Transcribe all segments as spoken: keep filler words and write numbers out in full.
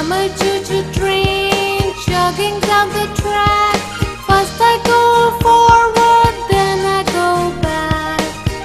I'm a choo-choo train chugging down the track. First I go forward, then I go back.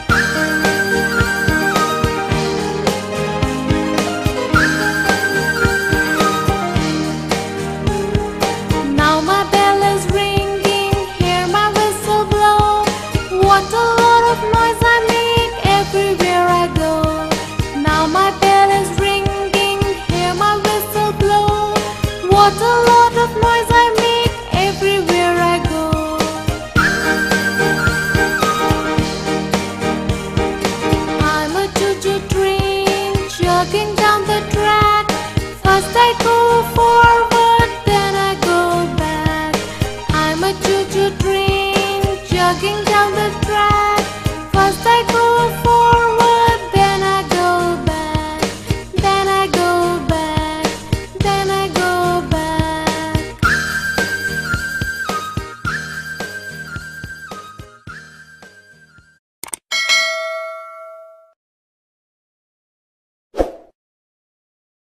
Now my bell is ringing, hear my whistle blow. What a lot of noise I make everywhere I go. Now my bell is ringing, hear my whistle blow. What a lot of noise I make everywhere I go. I'm a choo-choo train chugging down the track. First I go forward, then I go back. I'm a choo-choo train chugging down